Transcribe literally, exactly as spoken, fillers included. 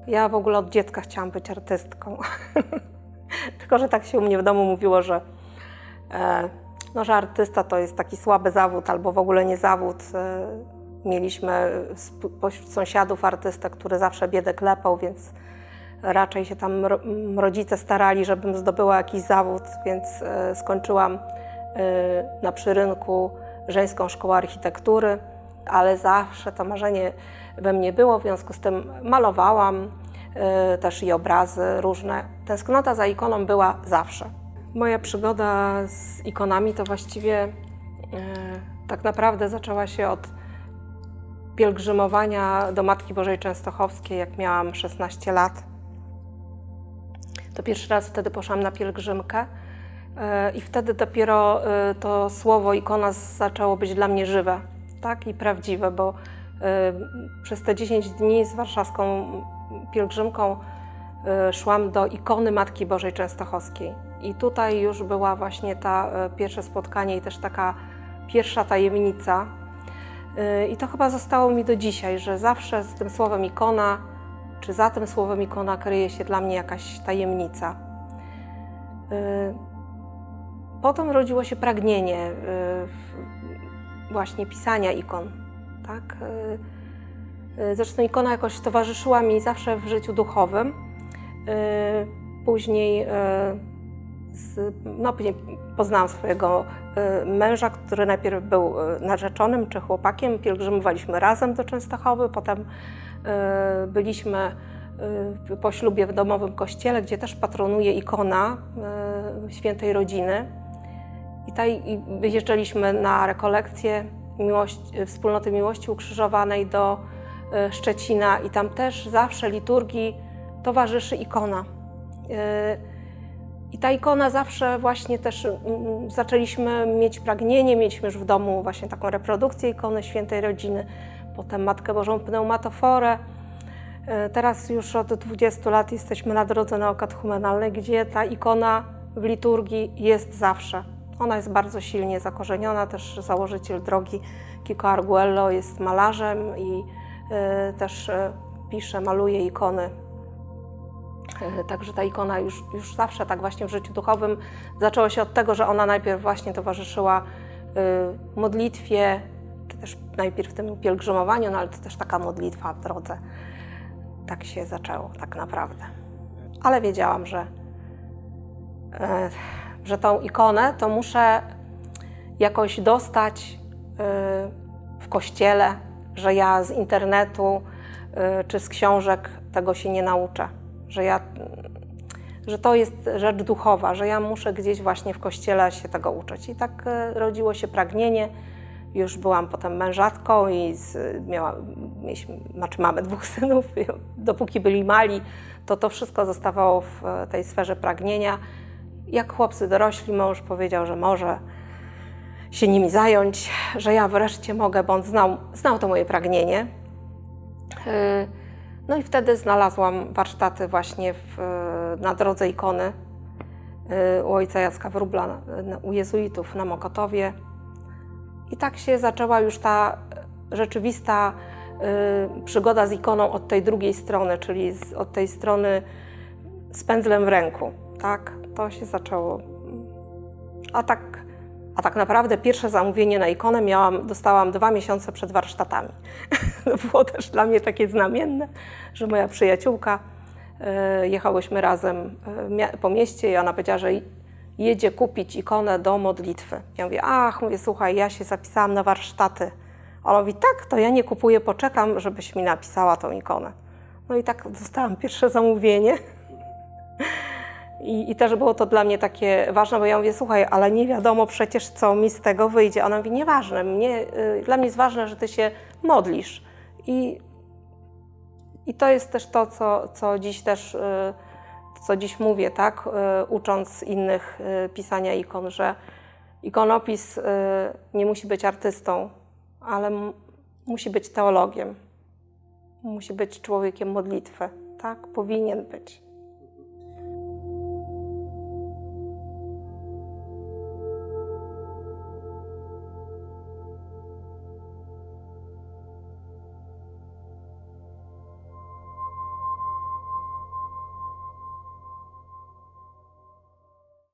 Ja w ogóle od dziecka chciałam być artystką. Tylko że tak się u mnie w domu mówiło, że, e, no, że artysta to jest taki słaby zawód albo w ogóle nie zawód. E, mieliśmy pośród sąsiadów artystę, który zawsze biedę klepał, więc raczej się tam rodzice starali, żebym zdobyła jakiś zawód, więc e, skończyłam e, na Przyrynku Żeńską Szkołę Architektury, ale zawsze to marzenie we mnie było, w związku z tym malowałam e, też i obrazy różne. Tęsknota za ikoną była zawsze. Moja przygoda z ikonami to właściwie e, tak naprawdę zaczęła się od pielgrzymowania do Matki Bożej Częstochowskiej, jak miałam szesnaście lat. To pierwszy raz wtedy poszłam na pielgrzymkę i wtedy dopiero to słowo ikona zaczęło być dla mnie żywe, tak, i prawdziwe, bo przez te dziesięć dni z warszawską pielgrzymką szłam do ikony Matki Bożej Częstochowskiej. I tutaj już była właśnie ta pierwsze spotkanie i też taka pierwsza tajemnica. I to chyba zostało mi do dzisiaj, że zawsze z tym słowem ikona, czy za tym słowem ikona kryje się dla mnie jakaś tajemnica. Potem rodziło się pragnienie właśnie pisania ikon. Tak? Zresztą ikona jakoś towarzyszyła mi zawsze w życiu duchowym. Później, no, później poznałam swojego męża, który najpierw był narzeczonym czy chłopakiem. Pielgrzymowaliśmy razem do Częstochowy, potem byliśmy po ślubie w domowym kościele, gdzie też patronuje ikona Świętej Rodziny. I tutaj wyjeżdżaliśmy na rekolekcję miłości, Wspólnoty Miłości Ukrzyżowanej do Szczecina i tam też zawsze liturgii towarzyszy ikona. I ta ikona zawsze właśnie też zaczęliśmy mieć pragnienie, mieliśmy już w domu właśnie taką reprodukcję ikony Świętej Rodziny, potem Matkę Bożą Pneumatoforę. Teraz już od dwudziestu lat jesteśmy na drodze neokatechumenalnej, gdzie ta ikona w liturgii jest zawsze. Ona jest bardzo silnie zakorzeniona, też założyciel drogi Kiko Arguello jest malarzem i też pisze, maluje ikony. Także ta ikona już, już zawsze tak właśnie w życiu duchowym zaczęło się od tego, że ona najpierw właśnie towarzyszyła modlitwie, czy też najpierw tym pielgrzymowaniu, no ale to też taka modlitwa w drodze. Tak się zaczęło tak naprawdę. Ale wiedziałam, że, że tą ikonę to muszę jakoś dostać w kościele, że ja z internetu czy z książek tego się nie nauczę. Że, ja, że to jest rzecz duchowa, że ja muszę gdzieś właśnie w kościele się tego uczyć. I tak rodziło się pragnienie. Już byłam potem mężatką i z, miała, mieliśmy, znaczy mamy dwóch synów. Dopóki byli mali, to to wszystko zostawało w tej sferze pragnienia. Jak chłopcy dorośli, mąż powiedział, że może się nimi zająć, że ja wreszcie mogę, bo on znał, znał to moje pragnienie. No i wtedy znalazłam warsztaty właśnie w, na drodze ikony u ojca Jacka Wróbla, u jezuitów na Mokotowie. I tak się zaczęła już ta rzeczywista y, przygoda z ikoną od tej drugiej strony, czyli z, od tej strony z pędzlem w ręku. Tak, to się zaczęło. A tak, a tak naprawdę pierwsze zamówienie na ikonę miałam, dostałam dwa miesiące przed warsztatami. To było też dla mnie takie znamienne, że moja przyjaciółka, y, jechałyśmy razem y, po mieście i ona powiedziała, że jedzie kupić ikonę do modlitwy. Ja mówię, ach, mówię, słuchaj, ja się zapisałam na warsztaty. A ona mówi, tak, to ja nie kupuję, poczekam, żebyś mi napisała tą ikonę. No i tak dostałam pierwsze zamówienie. I, I też było to dla mnie takie ważne, bo ja mówię, słuchaj, ale nie wiadomo przecież, co mi z tego wyjdzie. Ona mówi, nieważne, mnie, y, dla mnie jest ważne, że ty się modlisz. I, i to jest też to, co, co dziś też, y, co dziś mówię, tak, y, ucząc innych y, pisania ikon, że ikonopis y, nie musi być artystą, ale musi być teologiem. Musi być człowiekiem modlitwy, tak, powinien być.